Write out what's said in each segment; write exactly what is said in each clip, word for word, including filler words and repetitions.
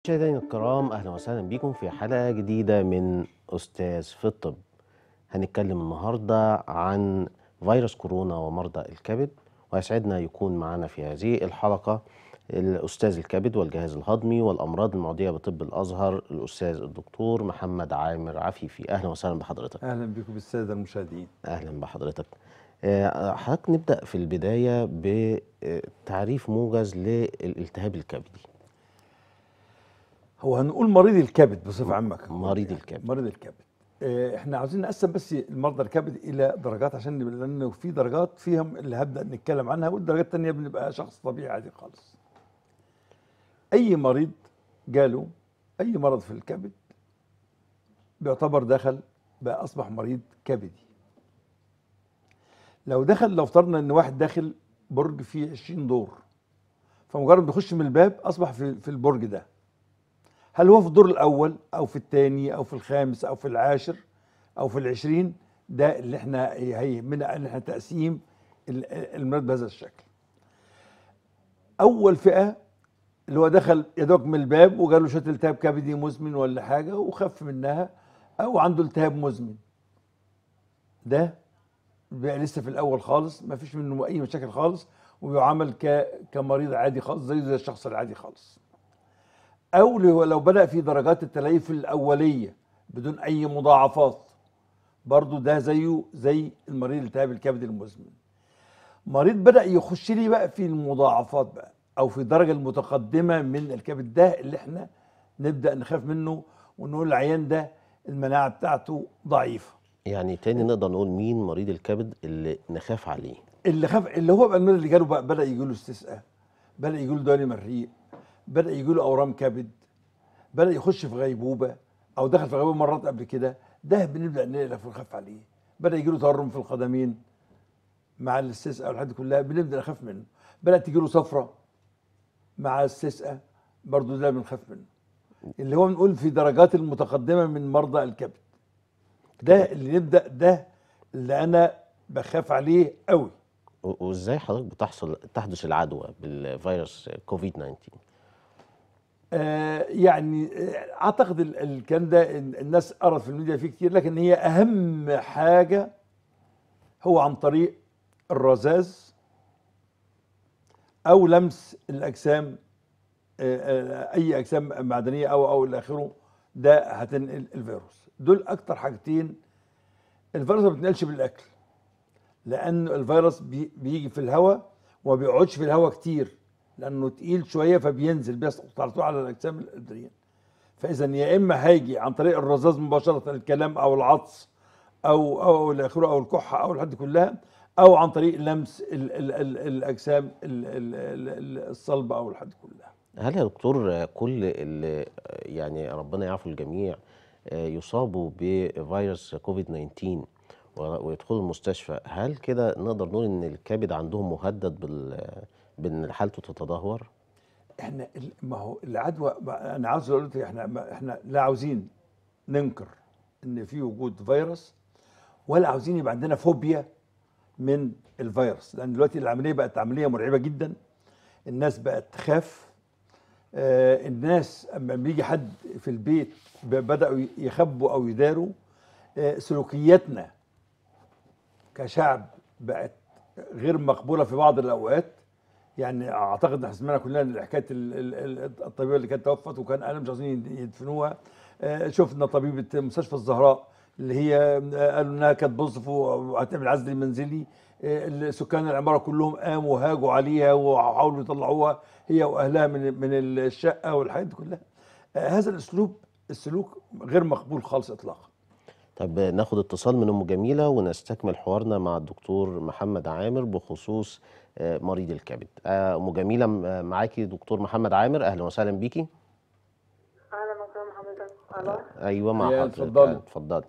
مشاهدينا الكرام، أهلا وسهلا بكم في حلقة جديدة من أستاذ في الطب. هنتكلم النهاردة عن فيروس كورونا ومرضى الكبد، ويسعدنا يكون معنا في هذه الحلقة الأستاذ الكبد والجهاز الهضمي والأمراض المعدية بطب الأزهر الأستاذ الدكتور محمد عامر عفيفي. أهلا وسهلا بحضرتك. أهلا بكم بالسادة المشاهدين. أهلا بحضرتك. آه، حضرتك نبدأ في البداية بتعريف موجز للالتهاب الكبدي. هو هنقول مريض الكبد بصفة عامة. مريض يعني الكبد. مريض الكبد. آه، احنا عاوزين نقسم بس المرضى الكبد إلى درجات، عشان لأنه في درجات فيهم اللي هبدأ نتكلم عنها، والدرجات التانية بنبقى شخص طبيعي عادي خالص. أي مريض جاله أي مرض في الكبد بيعتبر دخل بقى أصبح مريض كبدي. لو دخل، لو افترضنا إن واحد داخل برج فيه عشرين دور، فمجرد بيخش من الباب أصبح في في البرج ده. هل هو في الدور الأول أو في الثاني أو في الخامس أو في العاشر أو في العشرين؟ ده اللي احنا هيهمنا ان احنا تقسيم المرض بهذا الشكل. أول فئة اللي هو دخل يا دوب من الباب وجاله شوية التهاب كبدي مزمن ولا حاجة وخف منها، أو عنده التهاب مزمن، ده بيبقى لسه في الأول خالص، ما فيش منه أي مشاكل خالص، وبيعامل كمريض عادي خالص زيه زي الشخص العادي خالص. أو لو بدأ في درجات التليف الأولية بدون أي مضاعفات، برضو ده زيه زي المريض التهاب الكبد المزمن. مريض بدأ يخش لي بقى في المضاعفات بقى، أو في الدرجة المتقدمة من الكبد، ده اللي احنا نبدأ نخاف منه ونقول العيان ده المناعة بتاعته ضعيفة. يعني تاني نقدر نقول مين مريض الكبد اللي نخاف عليه؟ اللي خاف اللي هو بقى المريض اللي جاله بقى بدأ يجي له استسقاء، بدأ يجي له دوالي مريء، بدأ يجي له أورام كبد، بدأ يخش في غيبوبة أو دخل في غيبوبة مرات قبل كده، ده بنبدأ نقلق ونخاف عليه. بدأ يجي له تورم في القدمين مع الاستسقاء والحاجات دي كلها بنبدأ نخاف منه. بدأت تجي له صفرة مع الاستسقاء، برضه ده بنخاف منه. اللي هو بنقول في درجات المتقدمة من مرضى الكبد، ده اللي نبدأ، ده اللي أنا بخاف عليه قوي. وازاي حضرتك بتحصل تحدث العدوى بالفيروس كوفيد تسعة عشر؟ آه يعني آه اعتقد الكلام ده الناس قرأت في الميديا فيه كتير، لكن هي اهم حاجة هو عن طريق الرذاذ او لمس الاجسام، آه آه اي اجسام معدنية او او الى اخره، ده هتنقل الفيروس. دول اكتر حاجتين. الفيروس ما بيتنقلش بالاكل، لان الفيروس بي بيجي في الهواء وما بيقعدش في الهواء كتير، لانه تقيل شويه فبينزل بيسقط على طول على الاجسام الادريه. فاذا يا اما هيجي عن طريق الرذاذ مباشره، الكلام او العطس او او الى اخره او الكحه او الحاجات كلها، او عن طريق لمس ال ال ال الاجسام الصلبه او الحاجات كلها. هل يا دكتور كل اللي يعني ربنا يعفو الجميع يصابوا بفيروس كوفيد تسعة عشر ويدخلوا المستشفى، هل كده نقدر نقول ان الكبد عندهم مهدد بال بان حالته تتدهور؟ احنا ما هو العدوى، انا عاوز اقول لك احنا احنا لا عاوزين ننكر ان في وجود فيروس، ولا عاوزين يبقى عندنا فوبيا من الفيروس، لان دلوقتي العمليه بقت عمليه مرعبه جدا. الناس بقت تخاف. آه الناس اما بيجي حد في البيت بداوا يخبوا او يداروا. آه سلوكياتنا كشعب بقت غير مقبوله في بعض الاوقات. يعني اعتقد ان سمعنا كلنا حكايه الطبيبه اللي كانت توفت وكان اهلها مش عايزين يدفنوها. شفنا طبيبه مستشفى الزهراء اللي هي قالوا انها كانت بوظف وهتعمل عزل منزلي. سكان العماره كلهم قاموا وهاجوا عليها وحاولوا يطلعوها هي واهلها من من الشقه والحاجات دي كلها. هذا الاسلوب السلوك غير مقبول خالص اطلاقا. طب ناخد اتصال من ام جميله ونستكمل حوارنا مع الدكتور محمد عامر بخصوص مريض الكبد. ام جميله معاكي دكتور محمد عامر، اهلا وسهلا بيكي. اهلا وسهلا حضرتك. الو. ايوه مع حضرتك، اتفضلي. اتفضلي.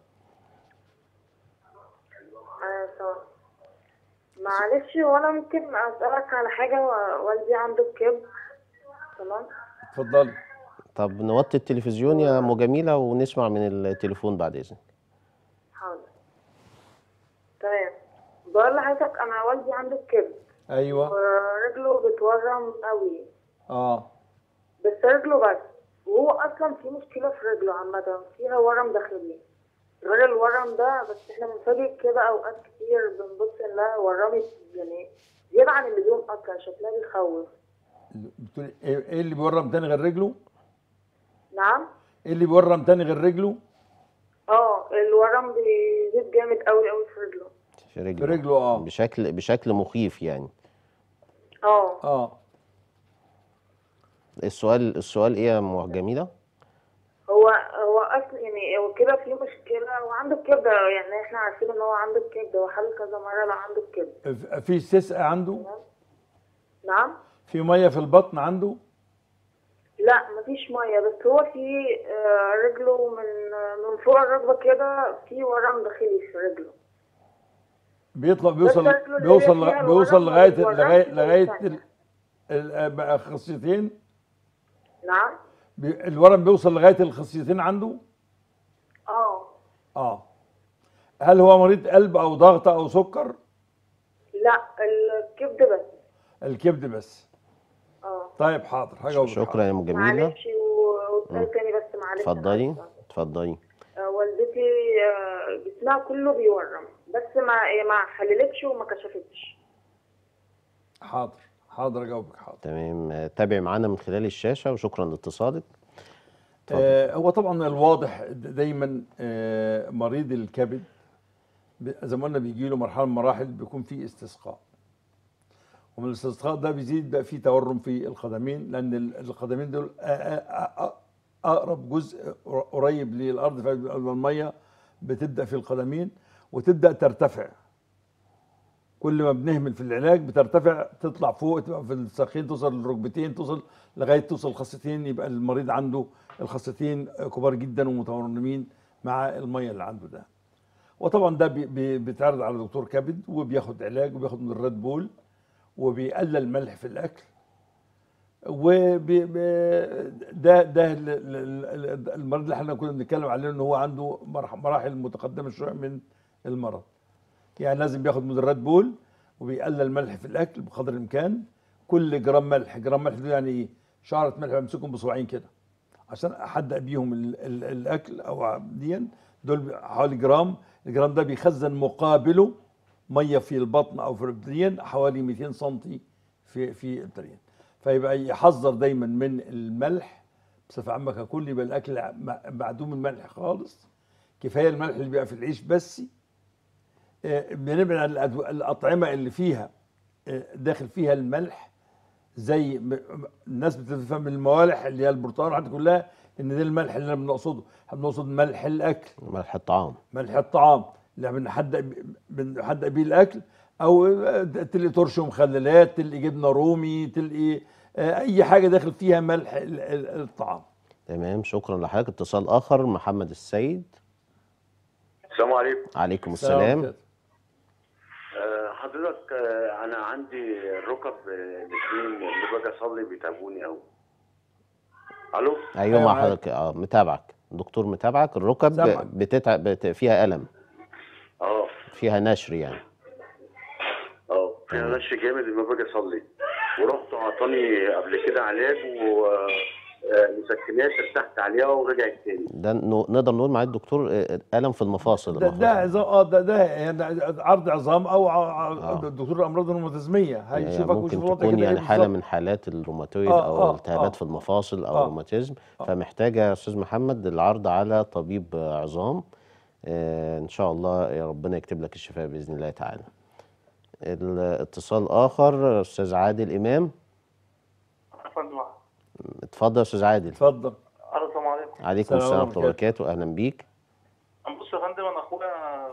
ايوه سوا. معلش، وانا ممكن اسالك على حاجه؟ والدي عنده كبد. تمام. اتفضلي. طب نوطي التلفزيون يا ام جميله ونسمع من التليفون بعد اذنك. حاضر. تمام. بقول لحضرتك انا والدي عنده كبد. ايوه. ورجله بتورم قوي. اه بس رجله بس. وهو اصلا في مشكله في رجله عامه، فيها ورم داخلي غير الورم ده، بس احنا بنفاجئ كده اوقات كتير بنبص انها ورمت يعني زياده عن اللزوم، اصلا شكلها بيخوف. بتقول ايه إيه اللي بيورم تاني غير رجله؟ نعم. ايه اللي بيورم تاني غير رجله؟ اه الورم بيزيد جامد قوي قوي في رجله. في في رجله رجله اه. بشكل بشكل مخيف يعني. اه اه السؤال السؤال ايه يا ام جميله؟ هو هو اصلا يعني هو كده في مشكله وعنده الكبده، يعني احنا عارفين ان هو عنده الكبده وحل كذا مره لو عنده الكبده. في سسق عنده؟ نعم. في ميه في البطن عنده؟ لا مفيش ميه، بس هو في آه، رجله من من فوق الركبه كده في ورم داخلي في رجله. بيطلع بس بيوصل رجله اللي هي بيوصل فيها بيوصل الورم ما لغايه بيتورمش لغايه زي لغايه الثانيه. ال- ال- بقى خصيتين. نعم. بي- الورم بيوصل لغايه الخصيتين عنده؟ اه. اه. هل هو مريض قلب او ضغط او سكر؟ لا الكبد بس. الكبد بس. اه. طيب حاضر هجاوبك. شكرا يا حاضر. ام جميله. معلش و- وسؤال تاني بس، معلش انا اتفضلي اسفه. اتفضلي. آه، والدتي آه، جسمها كله بيورم، بس ما ما حللتش وما كشفتش. حاضر حاضر اجاوبك. حاضر. تمام، آه، تابعي معانا من خلال الشاشه وشكرا لاتصالك. اتفضل. آه هو طبعا الواضح د- دايما آه مريض الكبد ب- زي ما قلنا بيجي له مرحله من المراحل بيكون فيه استسقاء، ومن الاستسقاء ده بيزيد بقى فيه تورم في القدمين، لان ال- القدمين دول أ- أ- أ- اقرب جزء قريب للارض، فالميه بتبدا في القدمين وتبدا ترتفع. كل ما بنهمل في العلاج بترتفع تطلع فوق، تبقى في الساقين توصل للركبتين، توصل لغايه توصل الخصيتين، يبقى المريض عنده الخصيتين كبار جدا ومتورمين مع الميه اللي عنده ده. وطبعا ده بي- بي- بيتعرض على دكتور كبد وبياخد علاج وبياخد من الريد بول وبيقلل ملح في الاكل. وبي بي- ده ده ال- ال- ال- المريض اللي احنا كنا بنتكلم عليه ان هو عنده مرح- مراحل متقدمه شويه من المرض. يعني لازم بياخد من الريد بول وبيقلل ملح في الاكل بقدر الامكان. كل جرام ملح، جرام ملح ده يعني ايه؟ شعره ملح بمسكهم بصباعين كده عشان احدق بيهم ال ال الاكل او ديا. دول حوالي جرام، الجرام ده بيخزن مقابله ميه في البطن او في الرئتين حوالي مئتين سم في في الرئتين. فيبقى يحذر دايما من الملح بصفه عامه ككل، يبقى الاكل معدوم الملح خالص، كفايه الملح اللي بيبقى في العيش بس. آه، بنبعد عن الأدو- الاطعمه اللي فيها آه، داخل فيها الملح، زي م- م- الناس بتفهم الموالح اللي هي البرتقال والحاجات دي كلها ان ده الملح اللي احنا بنقصده. احنا بنقصد ملح الاكل، ملح الطعام. ملح الطعام اللي بنحدق ب- بنحدق بيه الاكل، او تلقي ترش ومخللات، تلقي جبنه رومي، تلقي آه، اي حاجه داخل فيها ملح ال- ال- الطعام. تمام، شكرا لحضرتك. اتصال اخر، محمد السيد. السلام عليكم. عليكم السلام السلام. عليكم. آه، حضرتك آه، انا عندي الركب آه، الاثنين اللي باجي اصلي بيتعبوني قوي. الو. ايوه أيوة مع معاك. حضرتك، اه متابعك دكتور، متابعك. الركب سامعك. بتتعب، بت... فيها الم، اه فيها نشر يعني. اه فيها تمام. نش جامد لما باجي اصلي، ورحت عطاني قبل كده علاج ومسكنات ارتحت عليها ورجعت تاني. ده نو- نقدر نقول مع الدكتور آه، الم في المفاصل. ده ده المفاصل. عظام، اه ده ده يعني عرض عظام او ع- ع- آه. دكتور الامراض الروماتيزميه يعني هيشوفك ممكن ويشوف وضعك تكون كده يعني ايه حاله بالظبط. من حالات الروماتويد آه، او آه، التهابات آه. في المفاصل او آه. روماتيزم. آه. فمحتاجه يا استاذ محمد العرض على طبيب عظام. آه ان شاء الله يا ربنا يكتب لك الشفاء باذن الله تعالى. الاتصال اخر، استاذ عادل امام. فندم. اتفضل يا استاذ عادل. اتفضل. الو السلام عليكم. عليكم السلام السلام ورحمه عليكم. الله وبركاته، اهلا بيك. بص يا فندم، انا اخويا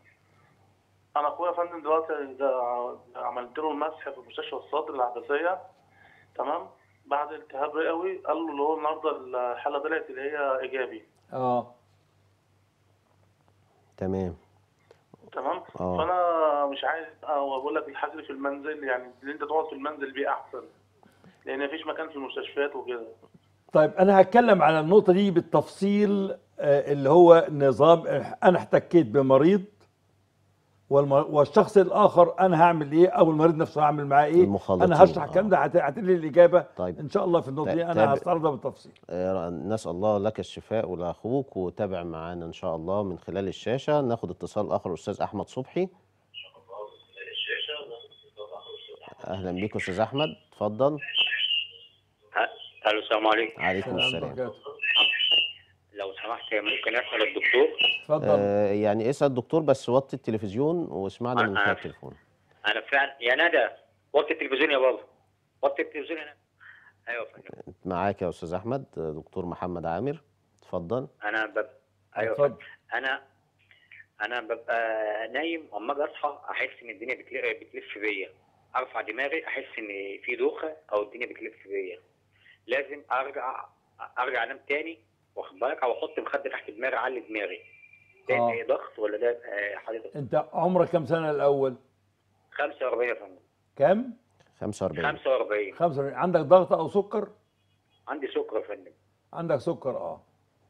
انا اخويا يا فندم دلوقتي ده- عملت له المسح في مستشفى الصدر العباسيه، تمام؟ بعد التهاب رئوي قال له اللي هو النهارده الحاله طلعت اللي هي ايجابي، اه تمام. تمام؟ آه. فانا مش عايز اقول لك الحجر في المنزل، يعني اللي انت تقعد في المنزل بيه احسن، لان مفيش مكان في المستشفيات وكده. طيب انا هتكلم على النقطه دي بالتفصيل. آه، اللي هو نظام، انا احتكيت بمريض والم- والشخص الاخر انا هعمل ايه، او المريض نفسه هعمل معاه ايه. المخلطين، انا هشرح آه. الكلام ده، هت- هتلاقي الاجابه طيب. ان شاء الله في النقطه تا- دي، انا تابع. هستعرضها بالتفصيل. آه، نسأل الله لك الشفاء ولأخوك، وتابع معانا إن شاء الله من خلال الشاشة. ناخد اتصال آخر، أستاذ أحمد صبحي. أهلا بيك أستاذ أحمد، اتفضل. الو السلام عليكم. عليكم السلام السلام. عليكم. لو سمحت ممكن اسال الدكتور؟ اتفضل. آه يعني اسأل الدكتور، بس وطي التلفزيون واسمعنا من أنا- خلال التليفون. انا فعلا يا ندى وطي التلفزيون يا بابا، وطي التلفزيون يا ندى. ايوه يا فندم. معاك يا أستاذ أحمد، آه، دكتور محمد عامر، اتفضل. انا ببقى ايوه يا اتفضل. فندم. انا انا ببقى نايم اما اجي اصحى احس ان الدنيا بتلف بتلف بيا، ارفع دماغي احس ان في دوخه او الدنيا بتلف بيا، لازم ارجع ارجع انام تاني، واخد بالك، او احط مخده تحت دماغي اعلي دماغي. ده آه. إيه ضغط ولا ده آه، حضرتك؟ انت عمرك كم سنه الاول؟ خمسة وأربعين يا فندم. كم؟ خمسة وأربعين. خمسة وأربعين. خمسة وأربعين. عندك ضغط او سكر؟ عندي سكر يا فندم. عندك سكر اه.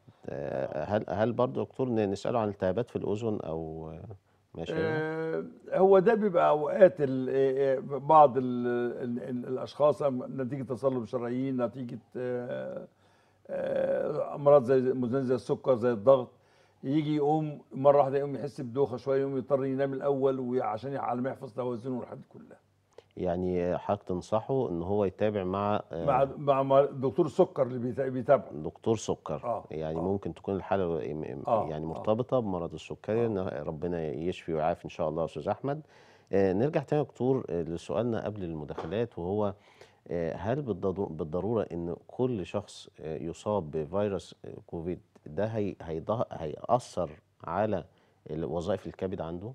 آه، هل هل برضه دكتور ن- نسأله عن التهابات في الأذن أو آه، ما شابه؟ آه، هو ده بيبقى اوقات ال- آه، آه، بعض ال ال ال الاشخاص نتيجه تصلب شرايين، نتيجه آه، آه، امراض زي مزمنه زي السكر زي الضغط، يجي يقوم مره واحده يقوم يحس بدوخه شويه، يقوم يضطر ينام الاول وعشان على ما يحفظ توازنه والحاجات دي كلها. يعني حضرتك تنصحه إن هو يتابع مع آه، مع مع مع دكتور السكر اللي بيتا- بيتابعه. دكتور سكر. آه، يعني آه. ممكن تكون الحالة م- آه، يعني آه. مرتبطة بمرض السكري، آه. إن ربنا يشفي ويعافي إن شاء الله يا أستاذ أحمد. آه، نرجع تاني يا دكتور آه، لسؤالنا قبل المداخلات، وهو آه، هل بالضرو- بالضرورة إن كل شخص آه، يصاب بفيروس آه، كوفيد ده هي هيضه- هيأثر على ال- وظائف الكبد عنده؟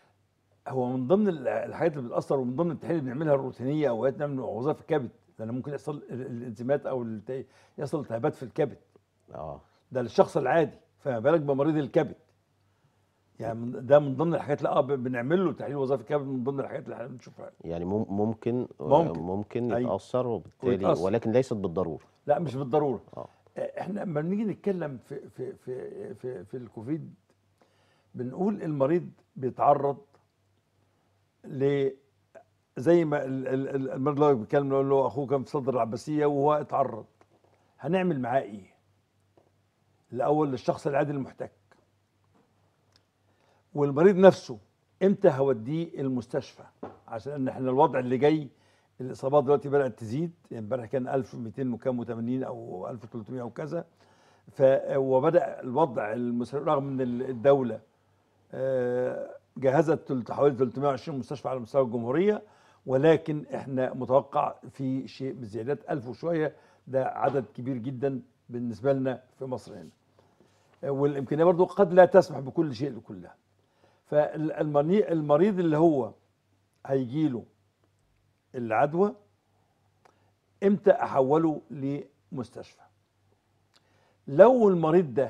هو من ضمن ال- الحاجات اللي بتاثر، ومن ضمن التحاليل اللي بنعملها الروتينيه اوقات نعمل وظائف الكبد، لان ممكن يحصل ال- الانزيمات او الت- يحصل التهابات في الكبد، اه ده للشخص العادي، فما بالك بمريض الكبد. يعني من- ده من ضمن الحاجات اللي اه ب- بنعمل له تحليل وظائف الكبد، من ضمن الحاجات اللي احنا بنشوفها. يعني مم- ممكن ممكن. ممكن أيوة. يتأثر، وبالتالي ويتأثر. ولكن ليست بالضرورة. لا مش بالضروره. اه احنا لما بنيجي نتكلم في في في في, في الكوفيد، بنقول المريض بيتعرض ل زي ما ال- ال- ال- المريض اللي هو بيتكلم يقول له اخوه كان في صدر العباسيه وهو اتعرض، هنعمل معاه ايه؟ الاول للشخص العادي المحتك، والمريض نفسه امتى هوديه المستشفى، عشان ان احنا الوضع اللي جاي الاصابات دلوقتي بدات تزيد. يعني امبارح كان ألف ومئتين وكام وثمانين او ألف وثلاثمئة وكذا، ف وبدا الوضع المسر... رغم ان الدوله آه، جهزت حوالي ثلاثمئة وعشرين مستشفى على مستوى الجمهوريه، ولكن احنا متوقع في شيء بزيادات ألف وشويه، ده عدد كبير جدا بالنسبه لنا في مصر هنا، والامكانيه برضو قد لا تسمح بكل شيء لكلها. فالمريض اللي هو هيجيله العدوى امتى احوله لمستشفى؟ لو المريض ده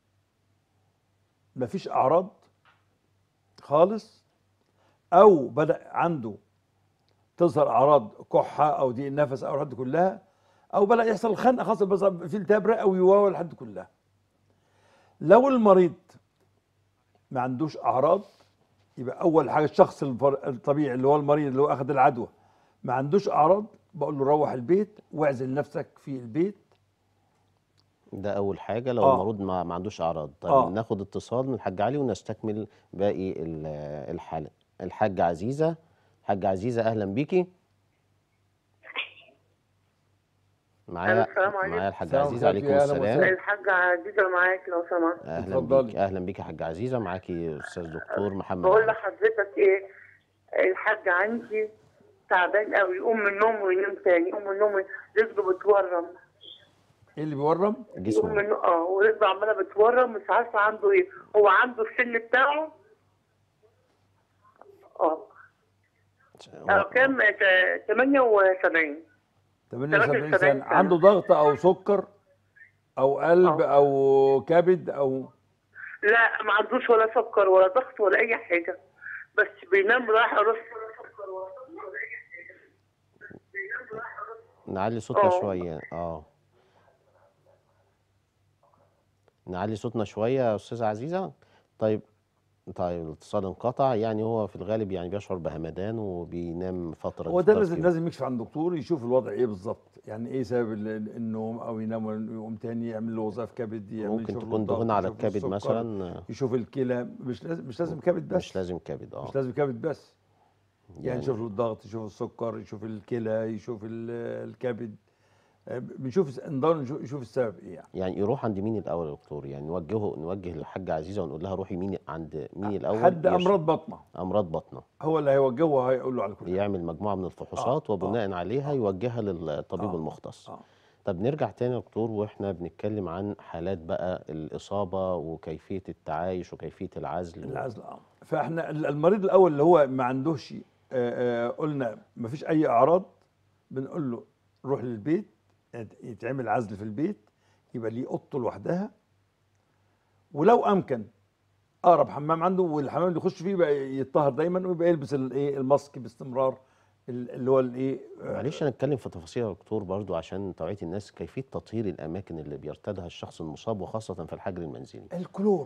مفيش اعراض خالص، او بدا عنده تظهر اعراض كحه او ضيق النفس او الحاجات دي كلها، او بدا يحصل خنقه خاصه بس في التهاب رئوي والحاجات دي كلها. لو المريض ما عندوش اعراض، يبقى اول حاجه الشخص الفر- الطبيعي اللي هو المريض اللي هو اخذ العدوى ما عندوش اعراض، بقول له روح البيت واعزل نفسك في البيت. ده أول حاجة لو آه. المريض ما, ما عندوش أعراض. طيب آه. ناخد اتصال من الحاج علي ونستكمل باقي ال- الحالة. الحاجة عزيزة. حاجة عزيزة أهلا بيكي. معايا السلام عليكم. معايا الحاجة السلام عزيزة. عليكم. عليكم يا أهلا السلام. وسهلا. الحاجة عزيزة معاك لو سمحت. أهلا اتفضلي. بيك أهلا بيك يا حاجة عزيزة. معاكي أستاذ دكتور محمد بقول عامر. لحضرتك ايه، الحاج عندي تعبان قوي، يقوم من النوم وينام تاني، يقوم من النوم رجله بتورم، ايه اللي بيورم؟ يقوم من جسمه. النوم اه ورجله عماله بتورم، مش عارفه عنده ايه، هو عنده السن بتاعه اه آه، كام ت- ثمانية وسبعين. ثمانية وسبعين سنة. سنه. عنده ضغط او سكر او قلب آه. او كبد او لا ما عندوش ولا سكر ولا ضغط ولا اي حاجه، بس بينام رايح رص. نعلي صوتنا آه. شوية. اه نعلي صوتنا شوية يا أستاذة عزيزة. طيب طيب الاتصال انقطع، يعني هو في الغالب يعني بيشعر بهمدان وبينام فترة هو ده فترات لازم كبيرة. لازم يكشف عن دكتور يشوف الوضع ايه بالظبط، يعني ايه سبب ال- ال- النوم، او ينام ويقوم تاني يعمل له وظائف كبد، يعمل ممكن يشوف له تكون دهون الضغط، على يشوف له الكبد السكر، مثلا. يشوف الكلى. مش لازم مش لازم كبد مش بس، لازم كبد اه مش لازم كبد بس، يعني يعني يشوف له الضغط، يشوف السكر، يشوف الكلى، يشوف ال- الكبد. آه، بنشوف ندور نشوف نشوف السبب ايه يعني. يعني يروح عند مين الاول يا دكتور؟ يعني نوجهه نوجه للحاجه عزيزه ونقول لها روحي مين عند مين الاول؟ حد يش... امراض بطنه امراض بطنه. هو اللي هيوجهه وهيقول له على كل حاجه. يعمل مجموعه من اه الفحوصات اه وبناء عليها اه يوجهها للطبيب اه المختص. اه طب نرجع تاني يا دكتور، واحنا بنتكلم عن حالات بقى الاصابه وكيفيه التعايش وكيفيه العزل و... العزل. اه فاحنا ال- المريض الاول اللي هو ما عندوش، آه، آه، قلنا ما فيش اي اعراض، بنقول له روح للبيت، يت- يتعمل عزل في البيت، يبقى ليه اوضته لوحدها، ولو امكن اقرب حمام عنده، والحمام اللي يخش فيه يبقى يتطهر دايما، ويبقى يلبس الايه الماسك باستمرار، ال- اللي هو الايه. معلش هنتكلم في تفاصيل يا دكتور برضو عشان توعية الناس كيفية تطهير الأماكن اللي بيرتادها الشخص المصاب وخاصة في الحجر المنزلي. الكلور،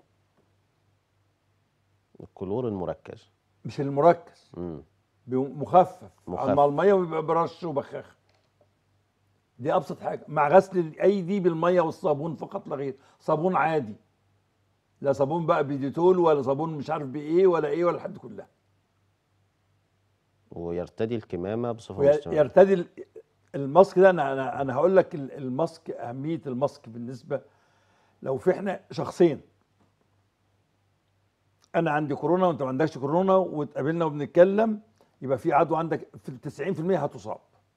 الكلور المركز. مش المركز، امم مخفف مخفف. مع الميه، ويبقى برش وبخاخه. دي ابسط حاجه، مع غسل الايدي بالميه والصابون فقط لا غير، صابون عادي، لا صابون بقى بيديتول ولا صابون مش عارف بايه ولا ايه ولا حد كلها. ويرتدي الكمامة بصفة مستمرة. ويرتدي ال- الماسك ده، انا انا انا هقول لك ال- الماسك، اهميه الماسك بالنسبه لو في احنا شخصين، انا عندي كورونا وانت ما عندكش كورونا واتقابلنا وبنتكلم، يبقى في عدوى عندك في تسعين في المية هتصاب.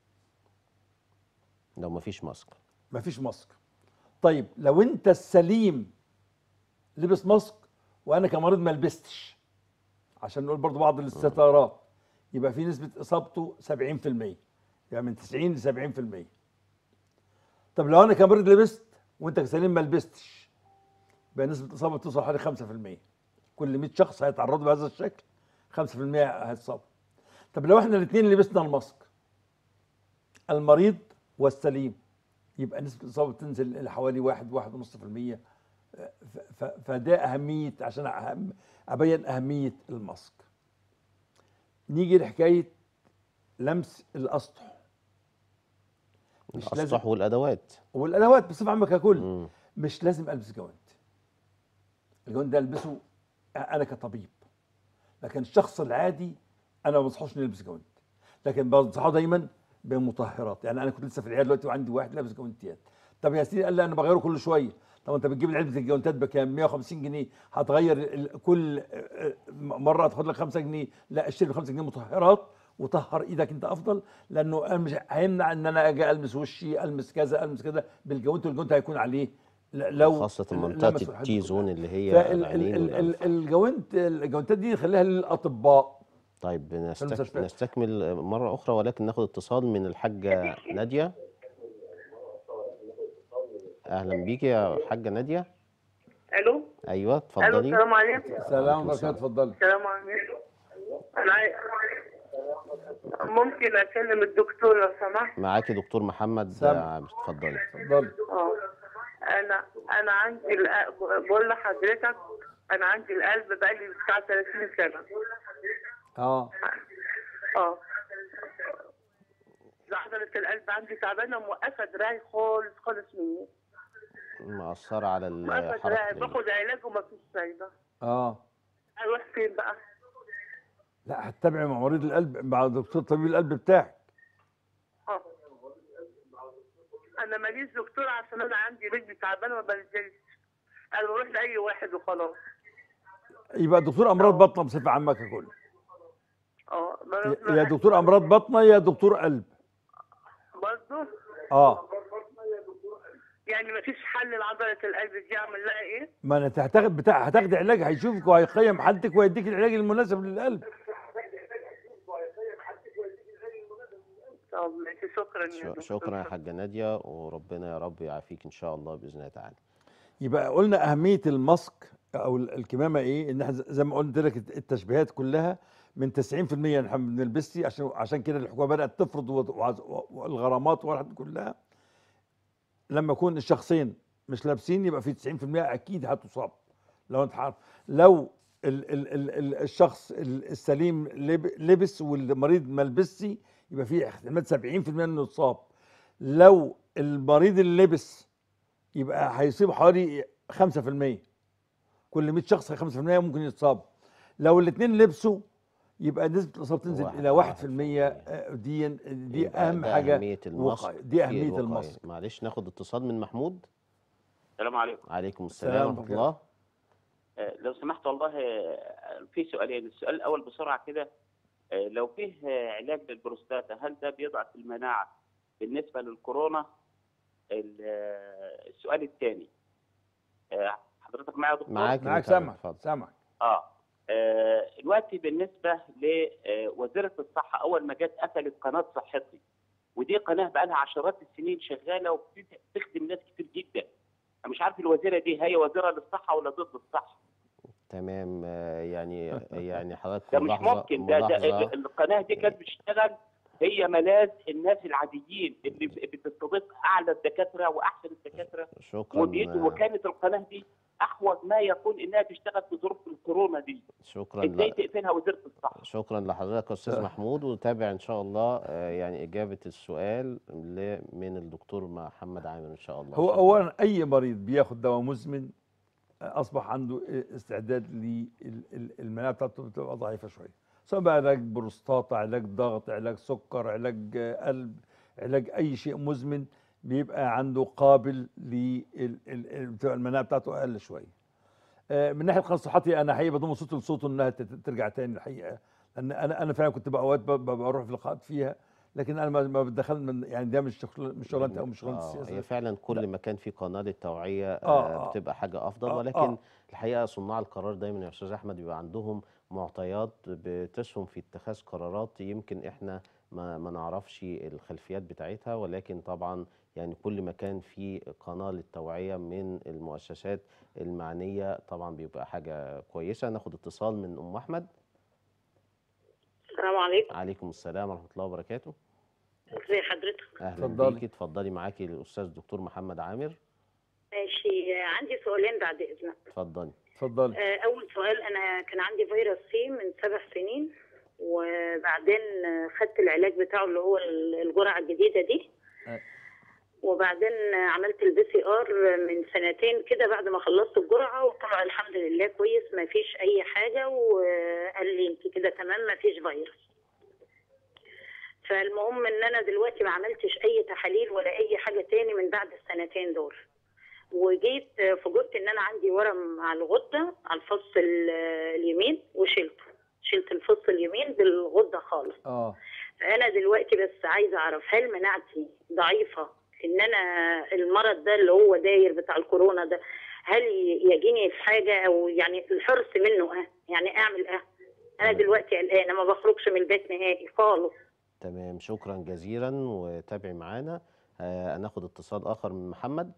لو مفيش ماسك. مفيش ماسك. طيب لو انت السليم لبس ماسك وانا كمريض ما لبستش، عشان نقول برضو بعض الاستثارات، يبقى في نسبة اصابته سبعين في المية، يعني من تسعين ل سبعين في المية. طب لو انا كمريض لبست وانت كسليم ما لبستش، يبقى نسبة الاصابة توصل حوالي خمسة في المية. كل مية شخص هيتعرضوا بهذا الشكل خمسة في المية هيتصابوا. طب لو احنا الاثنين لبسنا الماسك، المريض والسليم، يبقى نسبة الإصابة تنزل إلى حوالي واحد واحد ونص في المية. ف- ف- فده أهمية، عشان أهم أبين أهمية الماسك. نيجي لحكاية لمس الأسطح. مش لازم، الأسطح والأدوات. والأدوات بصفة عامة ككل، مم. مش لازم ألبس جوانت. الجوانت ده ألبسه أنا كطبيب، لكن الشخص العادي أنا ما بنصحوش نلبس جوانت، لكن بنصحه دايما بمطهرات. يعني انا كنت لسه في العياده دلوقتي وعندي واحد لابس جوانتيات. طب يا سيدي، قال لي انا بغيره كل شويه. طب انت بتجيب علبه الجوانتات بكام؟ مية وخمسين جنيه، هتغير ال- كل مره هتاخد لك خمسة جنيه؟ لا، اشتري ب خمسة جنيه مطهرات وطهر ايدك انت افضل، لانه انا مش هيمنع ان انا اجي المس وشي، المس كذا المس كذا بالجوانت، والجوانت هيكون عليه ل- لو خاصة لمس منطقة الحدود التي كلها. زون اللي هي العينين والأنف. فالجوانت الجوانتات دي خليها للاطباء. طيب نستك... المستشفيات. نستكمل مرة أخرى، ولكن ناخد اتصال من الحاجة نادية. أهلا بيكي يا حاجة نادية. الو أيوه الو، اتفضلي. السلام عليكم. سلام عليكم وبركاته، السلام. اتفضلي. السلام عليكم. انا عاي... ممكن اكلم الدكتور لو سمحت؟ معاكي دكتور محمد سامع. عابد، اتفضلي. اتفضلي. اه انا انا عندي الق... بقول لحضرتك، انا عندي القلب بقالي بتاع ثلاثين سنه. اه اه عضلة القلب عندي تعبانه، موقفه دراعي خالص خالص مني، مأثرة على موقفه الحركة دراعي، اليمين. باخد علاج ومفيش فايده. اه اروح فين بقى؟ لا، هتتابعي مع مريض القلب، مع دكتور طبيب القلب بتاعك. اه انا ماليش دكتور عشان انا عندي رجلي تعبانه ما بنزلش، انا بروح لاي واحد وخلاص. يبقى دكتور امراض بطنه بصفه عامه ككل. اه بروح يا دكتور امراض بطنه يا دكتور قلب. برضه. اه يعني مفيش حل لعضله القلب دي، اعمل لها ايه؟ ما انت هتاخد بتاع هتاخدي علاج، هيشوفك وهيقيم حالتك وهيديك العلاج المناسب للقلب. طب ماشي، شكرا يا ش- دكتور. شكرا يا حاجة نادية، وربنا يا رب يعافيك إن شاء الله بإذن الله تعالى. يبقى قلنا اهميه الماسك او ال- الكمامه ايه، ان احنا ز- زي ما قلت لك التشبيهات كلها من تسعين في المية احنا بنلبسها، عشان عشان كده الحكومه بدات تفرض وت- وعز- والغرامات والحاجات دي كلها. لما يكون الشخصين مش لابسين، يبقى في تسعين في المية اكيد هتصاب. لو انت عارف، لو ال ال ال ال الشخص السليم لب- لبس والمريض ما لبسش، يبقى في احتمال سبعين في المية انه يتصاب. لو المريض اللي لبس يبقى هيصيب حوالي خمسة في المية، كل مية شخص خمسة في المية ممكن يتصاب. لو الاثنين لبسوا يبقى نسبة الإصابة تنزل واحد- إلى واحد واحد في في المية. المية. دي دي يبقى أهم ده حاجة، أهمية الماسك وقاية. دي في أهمية الوقاية. الماسك. معلش ناخد اتصال من محمود. السلام عليكم. عليكم السلام السلام ورحمة عليكم. الله. آه، لو سمحت والله، آه، في سؤالين. السؤال الاول بسرعه كده، آه، لو فيه آه، علاج للبروستاتا، هل ده بيضعف المناعه بالنسبه للكورونا؟ ال- آه، السؤال الثاني، حضرتك معايا يا دكتور؟ معاك معاك، متابع، سامعك اتفضل. سامعك. اه آه، دلوقتي بالنسبه لوزيره الصحه، اول ما جت قفلت قناه صحتي، ودي قناه بقى لها عشرات السنين شغاله وبتخدم ناس كتير جدا. انا مش عارف الوزيره دي هي وزيره للصحه ولا ضد الصحه. تمام. آه، يعني يعني حضرتك ده مش ملاحظة ممكن. ده, ده ملاحظة القناه دي كانت بتشتغل، هي ملاذ الناس العاديين اللي بتستضيف اعلى الدكاتره واحسن الدكاتره. شكرا. ودي وكانت القناه دي احوج ما يكون انها تشتغل في ظروف الكورونا دي. شكرا ازاي ل... تقفلها وزيره الصحه؟ شكرا لحضرتك يا استاذ محمود، وتابع ان شاء الله آه، يعني اجابه السؤال ل- من الدكتور محمد عامر ان شاء الله. هو شكراً. اولا اي مريض بياخد دواء مزمن اصبح عنده استعداد للمناعه بتاعته بتبقى ضعيفه شويه، سواء بقى علاج بروستاتا، علاج ضغط، علاج سكر، علاج قلب، علاج اي شيء مزمن، بيبقى عنده قابل ل بتبقى المناعه بتاعته اقل شويه. آه، من ناحيه القناه الصحيه انا حقيقه بضم صوت لصوته انها تت- ترجع تاني الحقيقه، لان انا انا فعلا كنت باوقات ب- ب- بروح في لقاءات فيها، لكن انا ما ما بتدخل من يعني ده مش شغل مش شغلانتي او مش شغلانه اه السياسه. هي فعلا كل لا. ما كان في قناه للتوعيه آه، آه آه. بتبقى حاجه افضل، آه، ولكن آه. الحقيقه صناع القرار دايما يا استاذ احمد بيبقى عندهم معطيات بتسهم في اتخاذ قرارات يمكن احنا ما, ما نعرفش الخلفيات بتاعتها، ولكن طبعا يعني كل ما كان في قناه للتوعيه من المؤسسات المعنيه طبعا بيبقى حاجه كويسه. ناخد اتصال من ام احمد. السلام عليكم. عليكم السلام ورحمه الله وبركاته. ازي حضرتك؟ اهلا اتفضلي. بيكي، اتفضلي. معاكي الاستاذ دكتور محمد عامر. ماشي، عندي سؤالين بعد اذنك. اتفضلي. اتفضلي. آه، اول سؤال، انا كان عندي فيروس سي من سبع سنين، وبعدين خدت العلاج بتاعه اللي هو الجرعه الجديده دي، آه. وبعدين عملت البي سي ار من سنتين كده بعد ما خلصت الجرعه، وطلع الحمد لله كويس، ما فيش اي حاجه، وقال لي انت كده تمام ما فيش فيروس. فالمهم ان انا دلوقتي ما عملتش اي تحاليل ولا اي حاجه تاني من بعد السنتين دول، وجيت فوجئت ان انا عندي ورم على الغده على الفص ال- اليمين، وشلته شلت الفص اليمين بالغده خالص. اه فانا دلوقتي بس عايزه اعرف هل مناعتي ضعيفه ان انا المرض ده اللي هو داير بتاع الكورونا ده، هل يجيني في حاجه، او يعني الحرص منه اه يعني اعمل اه انا دلوقتي قلقانه ما بخرجش من البيت نهائي خالص. تمام، شكرا جزيلا وتابعي معانا. آه، هناخد اتصال اخر من محمد.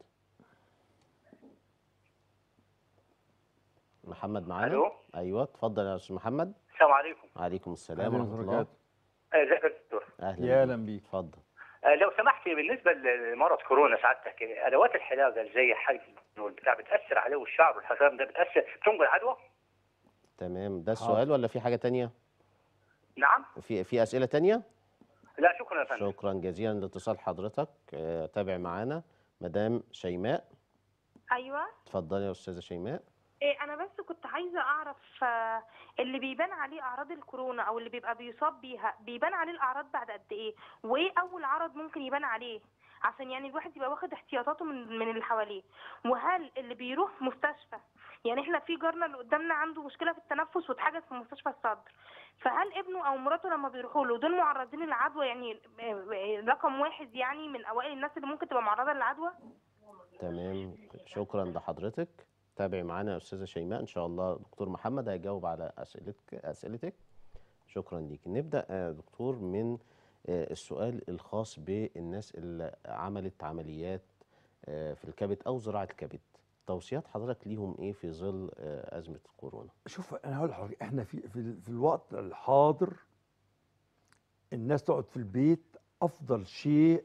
محمد معانا. الو. ايوه اتفضل يا استاذ محمد. السلام عليكم. عليكم السلام عليكم ورحمه الله. وبركاته. آه، ازيك يا دكتور؟ اهلا يا بيك. اهلا بيك. اتفضل. آه، لو سمحتي، بالنسبه لمرض كورونا سعادتك، ادوات الحلاقه اللي زي حاجه والبتاع بتاثر عليه، والشعر والحزام ده بتاثر بتنقل عدوى؟ تمام، ده حاضر. السؤال ولا في حاجه تانية؟ نعم. في في اسئله تانية؟ لا شكرا يا فندم. شكرا جزيلا لاتصال حضرتك. آه، تابع معانا مدام شيماء. ايوه. اتفضلي يا استاذه شيماء. إيه، انا بس كنت عايزه اعرف آه، اللي بيبان عليه اعراض الكورونا او اللي بيبقى بيصاب بيها بيبان عليه الاعراض بعد قد ايه، وايه اول عرض ممكن يبان عليه عشان يعني الواحد يبقى واخد احتياطاته من من اللي حواليه. وهل اللي بيروح مستشفى، يعني احنا في جارنا اللي قدامنا عنده مشكله في التنفس واتحجز في مستشفى الصدر، فهل ابنه او مراته لما بيروحوا له دول معرضين للعدوى، يعني آه، رقم واحد يعني من اوائل الناس اللي ممكن تبقى معرضه للعدوى؟ تمام، شكرا لحضرتك. تابعي معانا يا استاذه شيماء، ان شاء الله دكتور محمد هيجاوب على اسئلتك اسئلتك. شكرا ليك. نبدا يا دكتور من آه، السؤال الخاص بالناس اللي عملت عمليات آه، في الكبد او زراعه الكبد. توصيات حضرتك ليهم ايه في ظل آه، ازمه الكورونا؟ شوف انا هقول لحضرتك، احنا في في, ال- في الوقت الحاضر الناس تقعد في البيت افضل شيء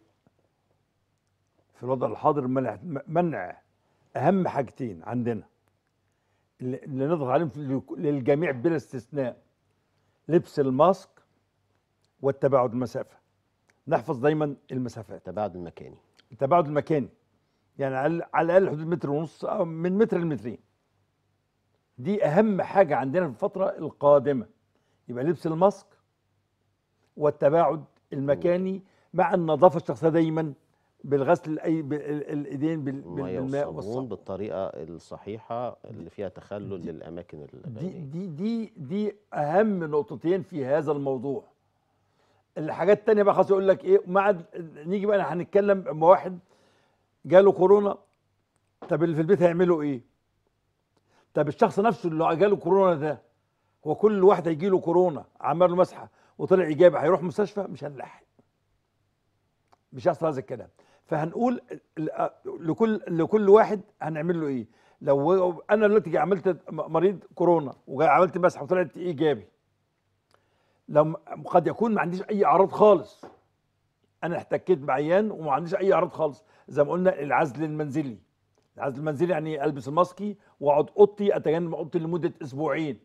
في الوضع الحاضر. منع منع اهم حاجتين عندنا، اللي اللي نضغط عليهم في- للجميع بلا استثناء: لبس الماسك والتباعد المسافه. نحفظ دايما المسافات، التباعد المكاني. التباعد المكاني، يعني على على الاقل حدود متر ونص او من متر لمترين. دي اهم حاجه عندنا في الفتره القادمه. يبقى لبس الماسك والتباعد المكاني مع النظافه الشخصيه دايما بالغسل الاي بالايدين بال- الميه بالماء والصابون والصابون. بالطريقه الصحيحه اللي فيها تخلل للاماكن دي البينيه. دي دي دي اهم نقطتين في هذا الموضوع. الحاجات التانية بقى خلاص يقول لك ايه، مع نيجي بقى هنتكلم اما واحد جاله كورونا، طب اللي في البيت هيعملوا ايه؟ طب الشخص نفسه اللي جاله كورونا ده، هو كل واحد هيجي له كورونا عمل له مسحه وطلع ايجابي هيروح مستشفى؟ مش هنلحق، مش هيحصل هذا الكلام. فهنقول ل- لكل لكل واحد هنعمل له ايه. لو انا دلوقتي جاي عملت مريض كورونا وجاي عملت مسحه وطلعت ايجابي، لو م- قد يكون ما عنديش اي اعراض خالص، انا احتكيت بعيان وما عنديش اي اعراض خالص، زي ما قلنا العزل المنزلي. العزل المنزلي يعني البس الماسكي واقعد اوضتي، اتجنب اوضتي لمده اسبوعين،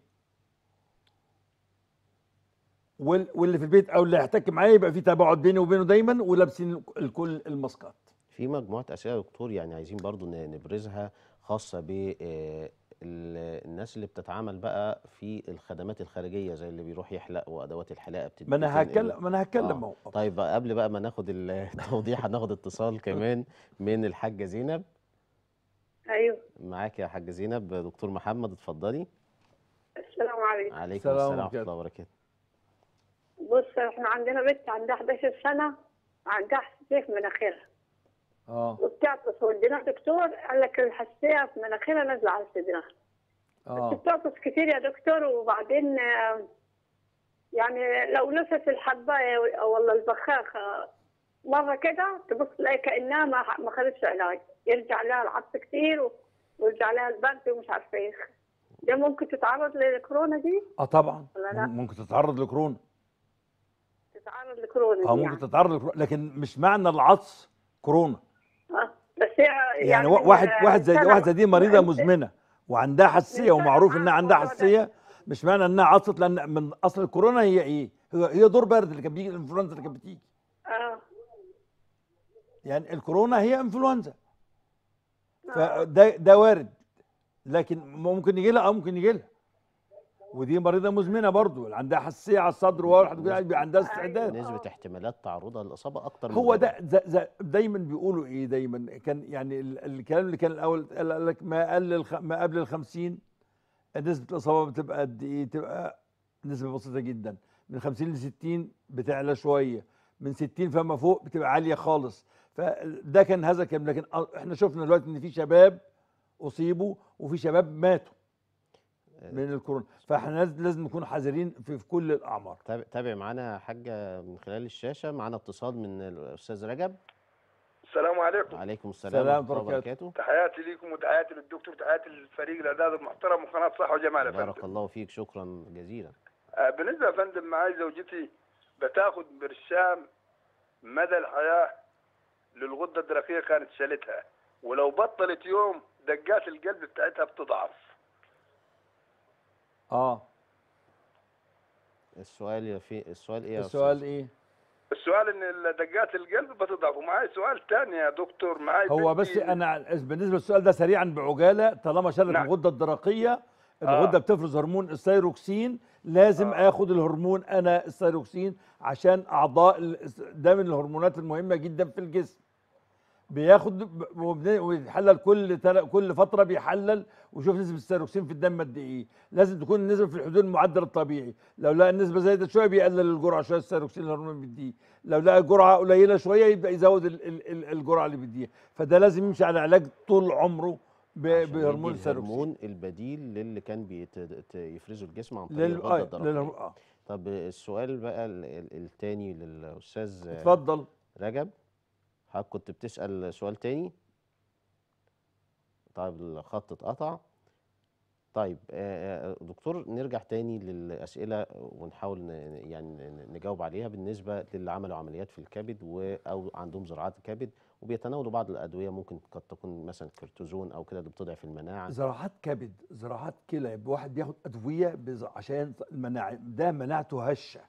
وال- واللي في البيت او اللي هيحتك معايا يبقى في تباعد بيني وبينه دايما، ولابسين الكل الماسكات. في مجموعه اسئله يا دكتور، يعني عايزين برضو ن- نبرزها، خاصه ب آه، ال- الناس اللي بتتعامل بقى في الخدمات الخارجيه، زي اللي بيروح يحلق وادوات الحلاقه بتت- ما انا بتنقل. هتكلم ما انا هتكلم آه. اهو. طيب بقى قبل بقى ما ناخد ال- التوضيح، هناخد اتصال كمان من الحاجه زينب. ايوه. معاك يا حاجه زينب دكتور محمد، اتفضلي. السلام عليكم. عليكم السلام السلام ورحمة ورحمه الله وبركاته. بص، احنا عندنا بنت عندها احداشر سنه، عندها حساسيه في مناخيرها اه وبتعطس، ودينا دكتور قال لك الحساسيه في مناخيرها نازله على صدرها. بس اه بتعطس كتير يا دكتور، وبعدين آه، يعني لو لست الحبايه ولا البخاخه مره كده تبص تلاقي كانها ما ما خدتش علاج، يرجع لها العطس كتير و- ويرجع لها البرد ومش عارفه ايه. ده ممكن تتعرض للكورونا دي اه طبعا ولا لا؟ ممكن تتعرض لكورونا. تتعرض لكورونا اه دي ممكن يعني. تتعرض لكورونا، لكن مش معنى العطس كورونا. اه بس هي يعني, يعني وا- من واحد واحد زي سنة- واحد زي دي مريضه من- مزمنه وعندها حساسيه، من سنة ومعروف انها معاها عندها الموضوع ده. حساسيه، مش معنى انها عطست، لان من اصل الكورونا هي ايه؟ هي هي دور برد اللي كان بيجي، الانفلونزا اللي كانت بتيجي. اه يعني الكورونا هي انفلونزا، آه. فده ده وارد، لكن ممكن يجي لها اه ممكن يجي لها. ودي مريضه مزمنه برضو اللي عندها حساسيه على الصدر، وواحد بيبقى عندها استعداد. نسبه احتمالات تعرضها للاصابه اكتر من هو غيرها. ده ز- ز- دايما بيقولوا ايه، دايما كان يعني ال- الكلام اللي كان الاول قال قال لك ما قل الخ... ما قبل ال خمسين نسبه الاصابه بتبقى قد ايه؟ تبقى نسبه بسيطه جدا، من خمسين ل ستين بتعلى شويه، من ستين فما فوق بتبقى عاليه خالص. فده كان هذا الكلام، لكن أ- احنا شفنا دلوقتي ان في شباب اصيبوا وفي شباب ماتوا من الكورونا، فاحنا لاز- لازم نكون حذرين في, في كل الاعمار. تابع تابع معانا يا حاجه من خلال الشاشه، معانا اتصال من الاستاذ رجب. السلام عليكم. وعليكم السلام سلام ورحمه الله وبركاته. وبركاته. تحياتي لكم وتحياتي للدكتور وتحياتي للفريق الاعداد المحترم وقناه صحه وجمال يا بارك فندم. الله فيك، شكرا جزيلا. آه، بالنسبه يا فندم، معاي زوجتي بتاخد برشام مدى الحياه للغده الدرقيه، كانت شالتها، ولو بطلت يوم دقات القلب بتاعتها بتضعف. اه السؤال يا في السؤال ايه يا السؤال أستاذ؟ ايه؟ السؤال ان دقات القلب بتضعف. ومعاي سؤال ثاني يا دكتور، معاي هو بنتي- بس انا بالنسبه للسؤال ده سريعا بعجاله، طالما شالت نعم. الغده الدرقيه، الغده آه. بتفرز هرمون الثيروكسين، لازم آه. اخد الهرمون انا الثيروكسين عشان اعضاء ال- ده من الهرمونات المهمه جدا في الجسم. بياخد ب- وبن- ويتحلل كل تل- كل فتره، بيحلل ويشوف نسبه الثيروكسين في الدم قد ايه. لازم تكون النسبه في الحدود المعدل الطبيعي، لو لقى النسبه زايده شويه بيقلل الجرعه شويه الثيروكسين اللي الهرمون بيديه، لو لقى الجرعه قليله شويه يبدا يزود ال ال ال الجرعه اللي بيديها. فده لازم يمشي على علاج طول عمره ب- عشان بهرمون يدي الثيروكسين. الهرمون البديل للي كان بيت- ت- يفرزه الجسم عن طريق لل الغده آه الدرقيه. للهرمون اه طب السؤال بقى ال- ال- التاني للاستاذ اتفضل. رجب، حضرتك كنت بتسأل سؤال تاني؟ طيب الخط اتقطع. طيب آه، آه، دكتور، نرجع تاني للأسئلة ونحاول ن- يعني ن- نجاوب عليها بالنسبة للي عملوا عمليات في الكبد و أو عندهم زراعات كبد وبيتناولوا بعض الأدوية، ممكن قد تكون مثلا كورتيزون أو كده اللي بتضعف المناعة. زراعات كبد، زراعات كلى، يبقى واحد بياخد ادويه بز- عشان المناعه، ده مناعته هشه.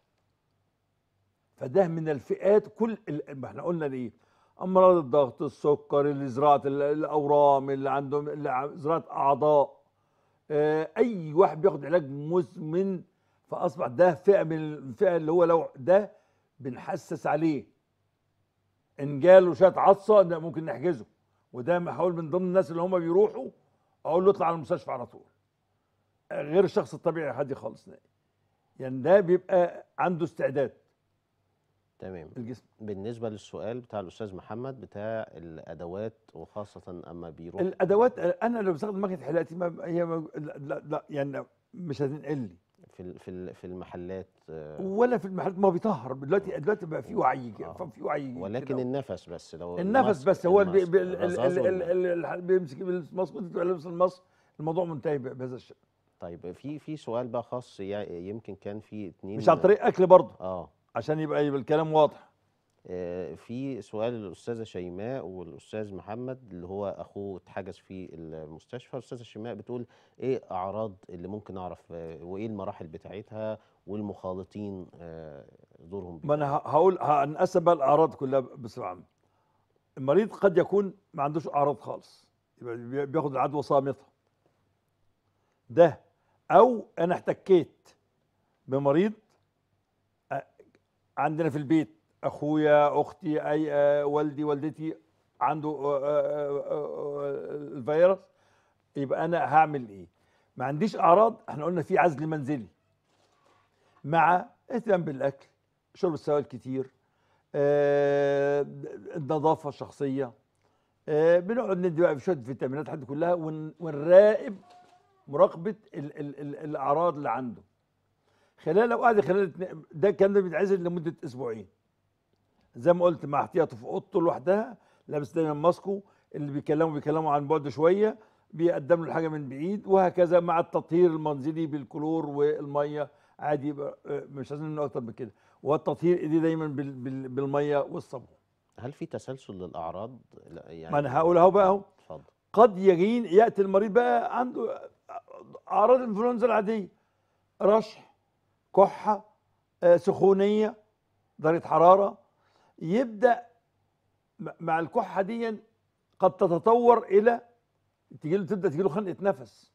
فده من الفئات، كل ال- ما احنا قلنا ايه؟ امراض الضغط، السكر، اللي زراعه ال- الاورام، اللي عندهم اللي ع- زراعه اعضاء، آه، اي واحد بياخد علاج مزمن، فاصبح ده فئه من الفئه اللي هو لو ده بنحسس عليه ان جاله شويه عطسه ده ممكن نحجزه، وده محاول من ضمن الناس اللي هم بيروحوا اقول له اطلع على المستشفى على طول، غير الشخص الطبيعي عادي خالص نهائي. يعني ده بيبقى عنده استعداد تمام. الجسم. بالنسبة للسؤال بتاع الأستاذ محمد بتاع الأدوات، وخاصة أما بيروح الادوات، انا لو بستخدم مكنه حلاقتي ما هي ما لا, لا, لا يعني مش هتنقل لي في ال- في ال- في المحلات آه، ولا في المحلات، ما هو بيطهر دلوقتي. دلوقتي بقى في وعي كده، آه. في وعي كده. ولكن النفس بس، لو النفس الماسك بس هو اللي بي- الماسك بي- ال- ال- الرذاذ ال- ال- ولا- ال- ال- بيمسك بالماسك وانت بتبقى لابس الماسك، الموضوع منتهي ب- بهذا الشيء. طيب في في سؤال بقى خاص، يا- يمكن كان في اتنين مش عن طريق اكل برضه، اه عشان يبقى يبقى الكلام واضح. آه، في سؤال للأستاذة شيماء والأستاذ محمد اللي هو أخوه اتحجز في المستشفى. الأستاذة شيماء بتقول إيه أعراض اللي ممكن أعرف آه، وإيه المراحل بتاعتها، والمخالطين آه، دورهم ما انا ه- هقول هنقسم بقى الاعراض كلها بصفه عامه. المريض قد يكون ما عندوش اعراض خالص، يبقى بي- بياخد العدوى صامته ده، او انا احتكيت بمريض آه، عندنا في البيت، اخويا، اختي، اي آه، والدي، والدتي عنده آه، آه، آه، الفيروس، يبقى انا هعمل ايه؟ ما عنديش اعراض، احنا قلنا في عزل منزلي مع اهتمام بالاكل، شرب السوائل كتير، آه، النظافه الشخصيه، آه، بنقعد ندي بقى في شويه فيتامينات الحاجات دي كلها، ون- ونراقب مراقبه ال ال ال الاعراض اللي عنده. خلال لو قعد خلال اتنين- ده الكلام ده بيتعزل لمده اسبوعين، زي ما قلت، مع احتياطه في اوضته لوحدها، لابس دايما ماسكه، اللي بيكلموا بيكلموا عن بعد شويه، بيقدم له الحاجه من بعيد، وهكذا مع التطهير المنزلي بالكلور والميه عادي، يبقى آه، مش عايزين منه اكتر من كده، والتطهير ايديه دايما بال بال بالميه والصابون. هل في تسلسل للأعراض؟ لا، يعني ما انا هقول اهو بقى اهو. اتفضل. قد يجين ياتي المريض بقى عنده اعراض الانفلونزا العاديه، رشح، كحه، آه، سخونيه، درجه حراره، يبدا م- مع الكحه دي قد تتطور الى تجي له تبدا تجي له خنقه نفس،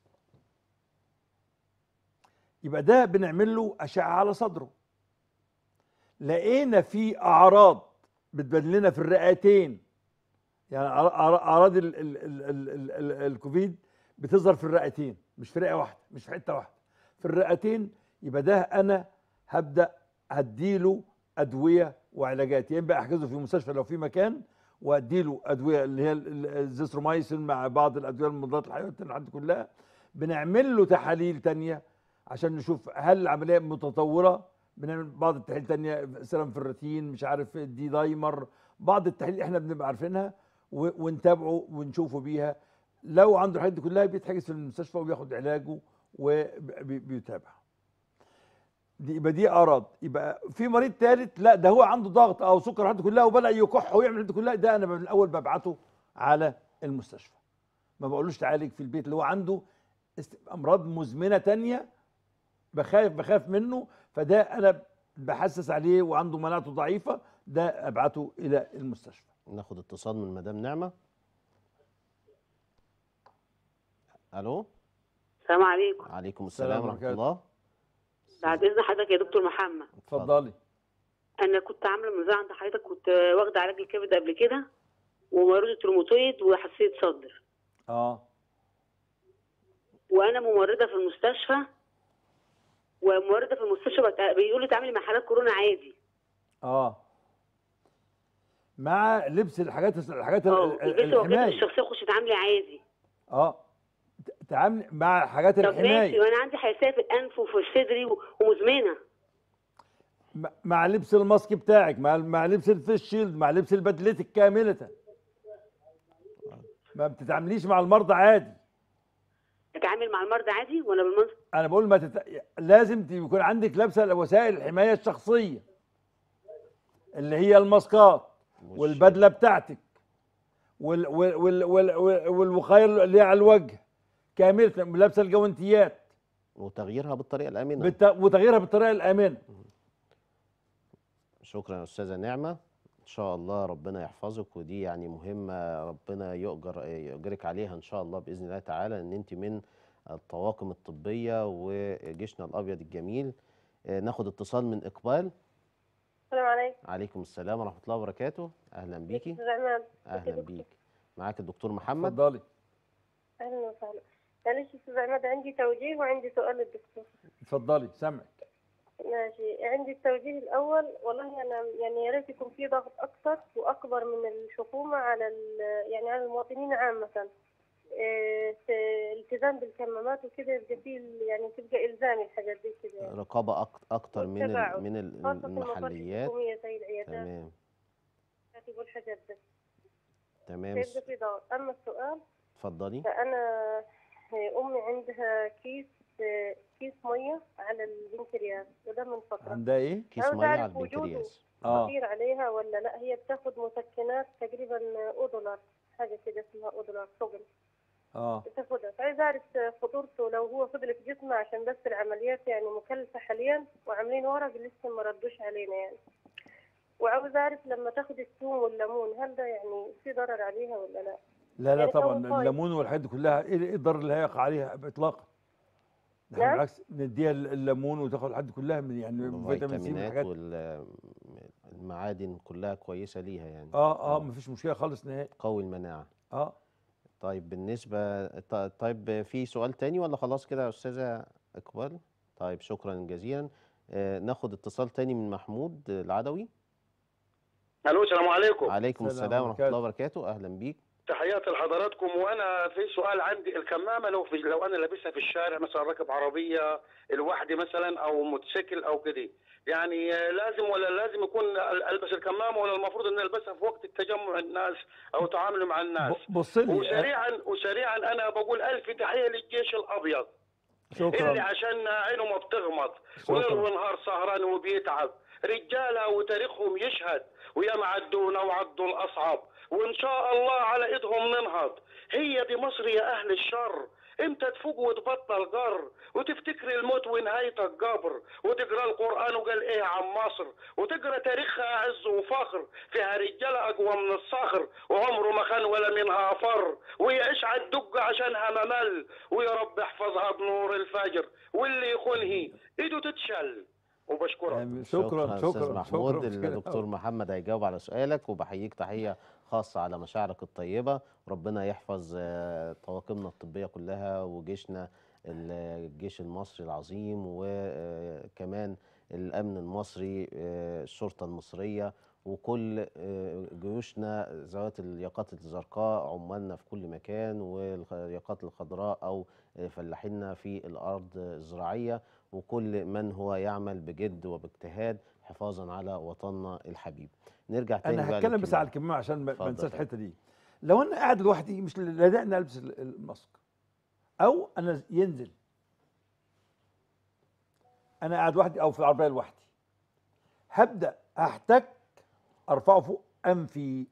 يبقى ده بنعمل له اشعه على صدره. لقينا في اعراض بتبان لنا في الرئتين، يعني أعر- أعر- اعراض ال ال ال ال ال ال الكوفيد بتظهر في الرئتين، مش في رئه واحده، مش في حته واحده، في الرئتين، يبقى ده انا هبدا هديله ادويه وعلاجات، يا اما احجزه في مستشفى لو في مكان واديله ادويه اللي هي ال- ال- الزيثرومايسين مع بعض الادويه المضادات الحيويه الحاجات كلها. بنعمل له تحاليل تانية عشان نشوف هل العمليه متطوره، بنعمل بعض التحاليل تانية، سيرم في الروتين، مش عارف دي دايمر، بعض التحاليل احنا بنبقى عارفينها و- ونتابعه ونشوفه بيها. لو عنده الحاجات دي كلها بيتحجز في المستشفى وبياخد علاجه وبيتابع. دي يبقى دي اعراض. يبقى في مريض ثالث لا ده هو عنده ضغط او سكر الحاجات دي كلها وبدا يكح ويعمل الحاجات دي كلها، ده انا من الاول ببعته على المستشفى، ما بقولوش تعالج في البيت. اللي هو عنده است- امراض مزمنه تانية بخاف بخاف منه، فده انا بحسس عليه وعنده مناعته ضعيفه، ده ابعته الى المستشفى. ناخد اتصال من مدام نعمة. ألو. السلام عليكم. عليكم السلام ورحمة الله. بعد اذن حضرتك يا دكتور محمد، اتفضلي. انا كنت عامله مزرعه عند حضرتك، كنت واخده علاج الكبد قبل كده ومريضه روماتويد وحساسيه صدر، اه وانا ممرضه في المستشفى، وممرضه في المستشفى بت- بيقولوا لي تعاملي مع حالات كورونا عادي. اه مع لبس الحاجات الحاجات اه ال- ال- البس وكيله الحمايه. الشخصيه خش تعاملي عادي. اه ت- تعاملي مع حاجات طب ماشي، الحمايه، وانا عندي حساسيه في الانف وفي صدري و- ومزمنه. م- مع لبس الماسك بتاعك، مع مع لبس الفيس شيلد، مع لبس البدلتك كامله. ما بتتعامليش مع المرضى عادي. اتعامل اتعامل مع المرضى عادي وانا بالمنظر؟ انا بقول ما تت... لازم يكون عندك لابسه وسائل الحمايه الشخصيه اللي هي الماسكات والبدله بتاعتك وال... وال... وال... وال... وال... والوقايه اللي على الوجه كامله، لابسه الجوانتيات وتغييرها بالطريقه الامنه بت... وتغييرها بالطريقه الامنه. شكرا يا استاذه نعمه، ان شاء الله ربنا يحفظك، ودي يعني مهمه ربنا يؤجر يؤجرك عليها ان شاء الله باذن الله تعالى، ان انت من الطواقم الطبيه وجيشنا الابيض الجميل. ناخد اتصال من اقبال. السلام عليكم. عليكم السلام ورحمه الله وبركاته. اهلا بيكي. استاذ عماد. اهلا بيك. معاك الدكتور محمد. اتفضلي. اهلا وسهلا. معلش استاذ عماد، عندي توجيه وعندي سؤال للدكتور. اتفضلي سامعك. ماشي، عندي التوجيه الاول. والله انا يعني يا ريت يكون في ضغط اكثر واكبر من الحكومه على يعني على المواطنين عامه، إيه التزام بالكمامات وكده، يبقى في يعني تبقى الزامي الحاجات دي كده يعني. رقابه اكتر من ال من المحليات. زي العيادات. تمام. والحاجات دي. تمام. يبقى في ضغط. اما السؤال اتفضلي. فانا امي عندها كيس كيس ميه على البنكرياس، وده من فتره. عندها ايه؟ كيس ميه على البنكرياس. اه خطير عليها ولا لا؟ هي بتاخد مسكنات تقريبا اودولار، حاجه كده اسمها اودولار صقل. اه بتاخدها، فعايز اعرف خطورته لو هو فضل في جسمه، عشان بس العمليات يعني مكلفه حاليا وعاملين ورق لسه ما ردوش علينا يعني. وعاوز اعرف لما تاخد الثوم والليمون هل ده يعني في ضرر عليها ولا لا؟ لا لا يعني طبعا الليمون والحاجات دي كلها ايه الضرر اللي هيقع عليها اطلاقا؟ نحن بالعكس نديها الليمون وتاخد الحاجات دي كلها من يعني فيتامين سي والحاجات والمعادن كلها كويسه ليها يعني. اه اه مفيش مشكله خالص نهائي. قوي المناعه. اه طيب بالنسبه طيب في سؤال تاني ولا خلاص كده يا استاذه اقبال؟ طيب شكرا جزيلا. آه ناخد اتصال تاني من محمود العدوي. الو السلام عليكم. عليكم السلام ورحمه الله وبركاته. اهلا بيك. تحياتي لحضراتكم. وانا في سؤال عندي، الكمامه لو في لو انا لابسها في الشارع مثلا راكب عربيه لوحدي مثلا او موتوسيكل او كده، يعني لازم ولا لازم يكون البس الكمامه، ولا المفروض ان البسها في وقت التجمع الناس او تعامل مع الناس؟ بص لي وسريعا وسريعا انا بقول الف تحيه للجيش الابيض. شكرا. اللي عشان عينه ما بتغمض وليل ونهار سهران وبيتعب، رجاله وتاريخهم يشهد، وياما عدونا وعدوا الاصعب، وان شاء الله على ايدهم ننهض. هي دي مصر يا اهل الشر. امتى تفوق وتبطل جر وتفتكر الموت ونهايه الجبر، وتقرا القران وقال ايه عن مصر، وتقرا تاريخها عز وفخر، فيها رجاله اقوى من الصخر وعمره ما خان ولا منها فر، ويعيش على الدق عشانها ممل، ويا رب احفظها بنور الفجر، واللي يخونها ايده تتشل. وبشكرك. شكرا شكرا استاذ محمود. الدكتور محمد هيجاوب على سؤالك، وبحييك تحيه خاصه على مشاعرك الطيبه. ربنا يحفظ طواقمنا الطبيه كلها وجيشنا الجيش المصري العظيم، وكمان الامن المصري، الشرطه المصريه، وكل جيوشنا ذوات الياقات الزرقاء، عمالنا في كل مكان، والياقات الخضراء او فلاحيننا في الارض الزراعيه، وكل من هو يعمل بجد وباجتهاد حفاظا على وطننا الحبيب. نرجع تاني. انا هتكلم بس على الكمامه عشان ما انساش الحته دي. لو انا قاعد لوحدي مش لازقني البس الماسك، او انا ينزل انا قاعد لوحدي او في العربيه لوحدي، هبدا احتك ارفعه فوق انفي،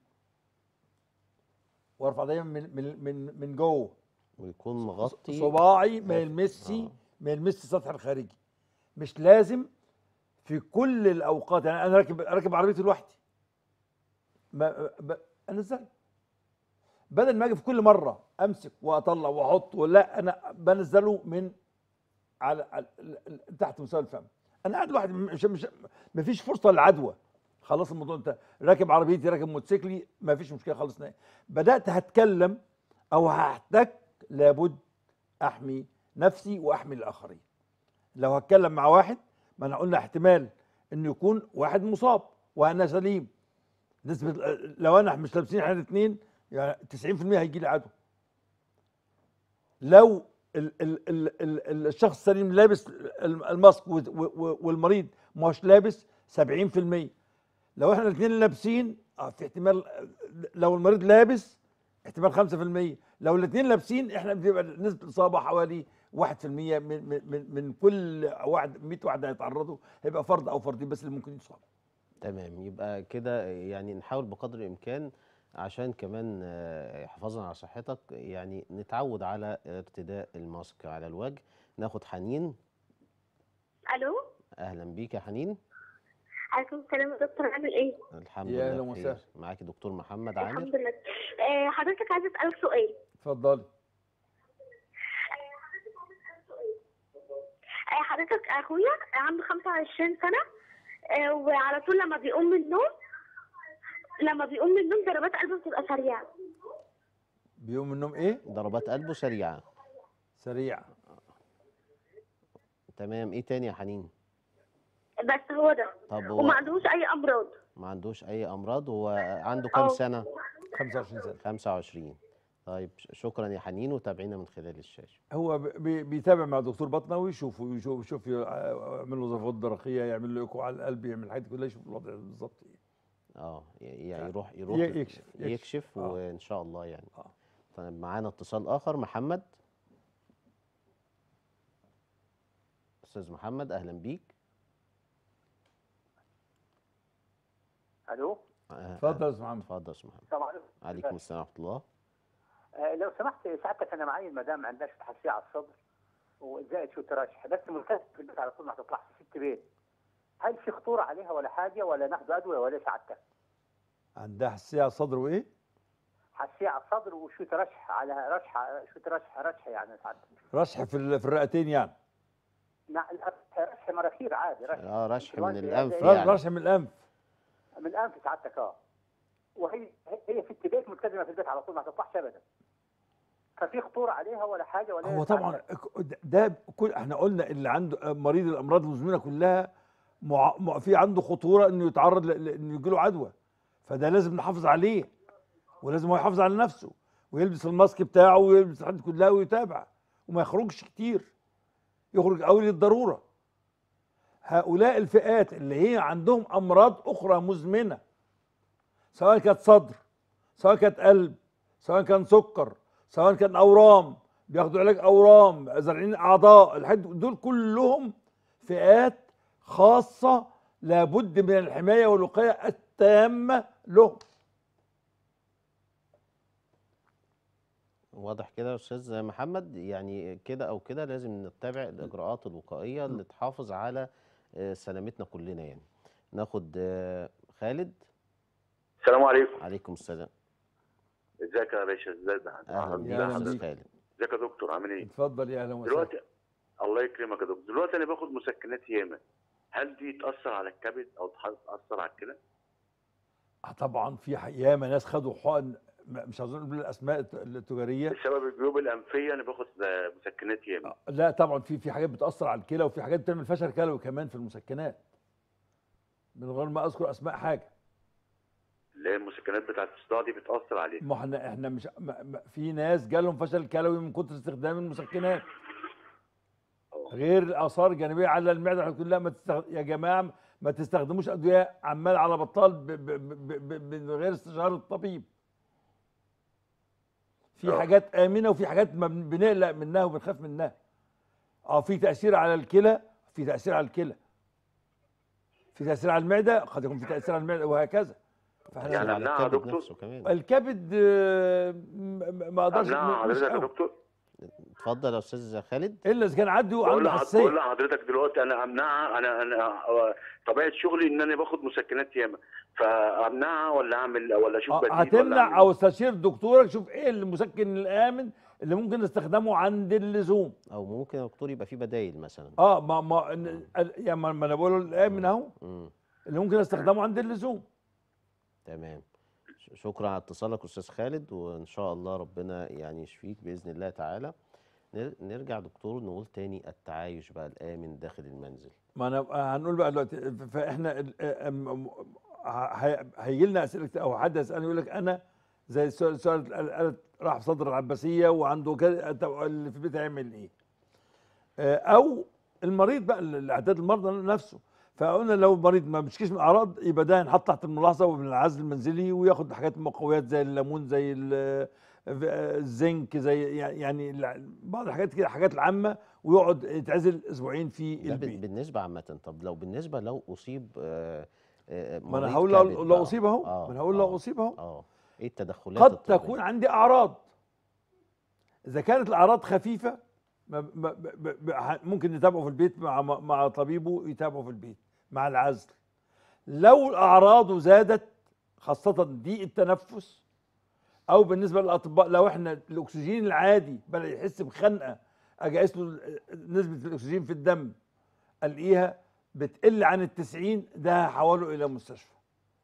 وارفع دايما من من من من جوه، ويكون مغطي صباعي ما يلمسش آه. ما يلمسش السطح الخارجي. مش لازم في كل الاوقات. يعني انا راكب راكب عربيتي لوحدي، ما انزل، بدل ما اجي في كل مره امسك واطلع واحط، ولا انا بنزله من على, على تحت مستوى الفم. انا قاعد لوحدي، مش مش ما فيش فرصه للعدوى. خلاص الموضوع انت راكب عربيتي راكب موتوسيكلي ما فيش مشكله خالص نهائي. بدات هتكلم او هحتك، لابد احمي نفسي واحمي الاخرين. لو هتكلم مع واحد، ما انا قلنا احتمال انه يكون واحد مصاب وانا سليم، نسبه لو انا مش لابسين احنا الاثنين يعني تسعين في المية هيجي لي عدوى. لو ال ال ال ال الشخص السليم لابس الماسك والمريض مش لابس سبعين في المية. لو احنا الاثنين لابسين اه في احتمال، لو المريض لابس احتمال خمسة في المية. لو الاثنين لابسين احنا بتبقى نسبه الاصابه حوالي واحد في المية من من من من كل واحد مية واحد هيتعرضوا، هيبقى فرد او فردين بس اللي ممكن يصابوا. تمام، يبقى كده يعني نحاول بقدر الامكان عشان كمان آه، حفاظا على صحتك يعني نتعود على ارتداء الماسك على الوجه. ناخد حنين. الو. اهلا بيك يا حنين. عليكم السلام يا دكتور، عامل ايه؟ الحمد يا لله أهلا بخير. وسهلا. معاكي دكتور محمد عامر. الحمد لله. آه حضرتك عايزه اسالك سؤال. اتفضلي. آه حضرتك اخويا عنده خمسة وعشرين سنه، آه وعلى طول لما بيقوم من النوم لما بيقوم من النوم ضربات قلبه بتبقى سريعه. بيقوم من النوم ايه؟ ضربات قلبه سريعه. سريعه. تمام، ايه تاني يا حنين؟ بس هو ده. طب هو وما عندوش اي امراض. ما عندوش اي امراض. هو عنده كام اه. سنه؟ خمسة وعشرين سنه. خمسة وعشرين. طيب ش- شكرا يا حنين، وتابعينا من خلال الشاشه. هو بي- بيتابع مع دكتور بطنه ويشوف ويشوف يشوف يعمل له ضربات درقيه، يعمل له ايكو على القلب، يعمل الحاجات دي كلها، يشوف الوضع بالظبط ايه. اه يعني يروح يروح ي- يكشف يكشف, يكشف. آه. وان شاء الله يعني. آه. طيب معانا اتصال اخر. محمد. استاذ محمد اهلا بيك. الو. آه، اتفضل يا استاذ محمد. اتفضل يا استاذ محمد. السلام عليكم. عليكم السلام ورحمه الله. آه لو سمحت سعادتك، انا معايا المدام عندها حساسيه على الصدر وزائد شو ترشح، بس ملتزم في البيت على طول ما تطلعش ست بيت. هل في خطوره عليها ولا حاجه، ولا ناخذ ادويه ولا سعادتك؟ عندها حساسيه على الصدر وايه؟ حساسيه على الصدر وشو ترشح على رشحه، شو ترشح رشحه يعني سعادتك؟ رشح في ال- في الرئتين يعني. لا رشح مناخير عادي، رشح اه رشح من الوالدة الانف زي- يعني. رشح من الانف. من الانف سعادتك. اه. وهي هي ست بيت ملتزمه في البيت على طول ما تطلعش ابدا. ففي خطوره عليها ولا حاجه ولا هو إيه طبعا سعادتك؟ ده كل احنا قلنا اللي عنده مريض الامراض المزمنه كلها مع... مع- في عنده خطوره انه يتعرض ل- انه يجي له عدوى، فده لازم نحافظ عليه، ولازم هو يحافظ على نفسه ويلبس الماسك بتاعه ويلبس الحاجات كلها ويتابع وما يخرجش كتير، يخرج قوي للضروره. هؤلاء الفئات اللي هي عندهم امراض اخرى مزمنه، سواء كانت صدر، سواء كانت قلب، سواء كان سكر، سواء كان اورام، بياخدوا علاج اورام، زارعين اعضاء، الحاجات دول كلهم فئات خاصه لابد من الحمايه والوقايه التامه لهم. واضح كده يا استاذ محمد، يعني كده او كده لازم نتبع الاجراءات الوقائيه اللي تحافظ على آه، سلامتنا كلنا يعني. ناخد آه، خالد. السلام عليكم. عليكم السلام. ازيك يا باشا؟ ازيك؟ اهلا بيك يا يا أهلا استاذ بيك. خالد. ازيك يا دكتور؟ عامل ايه؟ اتفضل يا اهلا وسهلا. دلوقتي الله يكرمك يا دكتور، دلوقتي انا باخد مسكنات ياما، هل دي تاثر على الكبد او تاثر على الكلى؟ آه طبعا في ح- ياما ناس خدوا حقن، م- مش عاوزين نقول الاسماء الت- التجاريه. بسبب الجيوب الانفيه انا باخد آه، مسكنات ياما. لا طبعا في في حاجات بتاثر على الكلى، وفي حاجات بتعمل فشل كلوي كمان في المسكنات، من غير ما اذكر اسماء حاجه. اللي هي المسكنات بتاعت الصداع دي بتاثر عليه. ما احنا احنا مش ما ما في ناس جالهم فشل كلوي من كتر استخدام المسكنات، غير الاثار الجانبيه على المعده. احنا كلها ما تستخد... يا جماعه ما تستخدموش ادويه عمال على بطال ب... ب... ب... ب... من غير استشاره الطبيب. في حاجات امنه وفي حاجات ما بن- بنقلق منها وبنخاف منها. اه في تاثير على الكلى، في تاثير على الكلى، في تاثير على المعده، قد يكون في تاثير على المعده وهكذا. فاحنا يعني على امنعها يا الكبد دكتور؟ نفسه كمان. الكبد آه، م- ما اقدرش امنعها مش حضرتك يا قوي. دكتور؟ اتفضل يا استاذ خالد. الا اذا كان عنده بقول عنده لح- حساسيه. بقول لحضرتك دلوقتي انا امنعها، انا انا آه، طبيعه شغلي ان انا باخد مسكنات ياما، فامنعها ولا اعمل ولا اشوف آه، بديل ولا هتمنع أعمل او استشير دكتورك، شوف ايه المسكن الامن اللي ممكن نستخدمه عند اللزوم. او ممكن يا دكتور يبقى في بدايل مثلا. اه ما ما إن- ال- يعني ما ما انا بقول الامن اهو مم. اللي ممكن استخدمه عند اللزوم. تمام. ش- شكرا على اتصالك استاذ خالد، وان شاء الله ربنا يعني يشفيك باذن الله تعالى. نر- نرجع دكتور نقول تاني التعايش بقى الامن داخل المنزل. ما انا هنقول بقى دلوقتي ف- فاحنا ال- أم- أم- ه- هيجي لنا اسئله او حد يسالني يقول لك انا زي السؤال السؤال ال- ال- راح في صدر العباسيه وعنده كذا، طب اللي في البيت هيعمل ايه؟ آه، او المريض بقى الاعداد المرضى نفسه. فقلنا لو المريض ما بيشكيش من اعراض يبقى ده هنحط تحت الملاحظه ومن العزل المنزلي، وياخد حاجات مقويات زي الليمون، زي ال- الزنك، زي يعني الع- بعض الحاجات كده، الحاجات العامه، ويقعد يتعزل اسبوعين في ده البيت. بالنسبه عامه. طب لو بالنسبه لو اصيب آه، آه، ما انا مريض هقول كبد لو, لو بقى. اصيب اهو، اه ما انا هقول اه لو اصيب اهو اه ايه التدخلات قد الطبيه؟ تكون عندي اعراض. اذا كانت الاعراض خفيفه ما- ما- ب- ب- ب- ممكن نتابعه في البيت مع مع طبيبه، يتابعه في البيت مع العزل. لو اعراضه زادت، خاصه ضيق التنفس، او بالنسبه للاطباء لو احنا الاكسجين العادي بدا يحس بخنقه، اجي اقيس له نسبه الاكسجين في الدم الاقيها بتقل عن التسعين، ده هحوله الى مستشفى.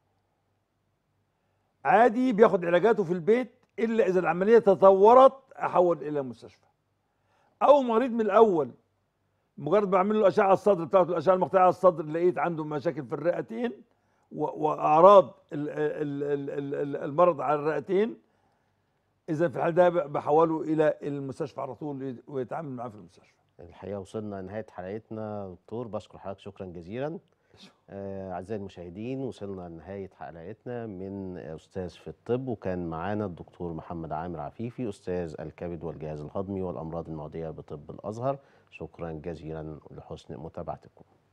عادي بياخد علاجاته في البيت، الا اذا العمليه تطورت احول الى مستشفى. او مريض من الاول مجرد بعمل له اشعه على الصدر بتاعته، الاشعه المقطعيه على الصدر، لقيت عنده مشاكل في الرئتين و- واعراض ال- ال- ال- ال- ال- المرض على الرئتين، اذا في الحال ده بحوله الى المستشفى على طول ويتعامل معاه في المستشفى. الحقيقه وصلنا لنهايه حلقتنا دكتور، بشكر حضرتك شكرا جزيلا. آه، اعزائي المشاهدين، وصلنا لنهايه حلقتنا من استاذ في الطب، وكان معانا الدكتور محمد عامر عفيفي، استاذ الكبد والجهاز الهضمي والامراض المعديه بطب الازهر. شكرا جزيلا لحسن متابعتكم.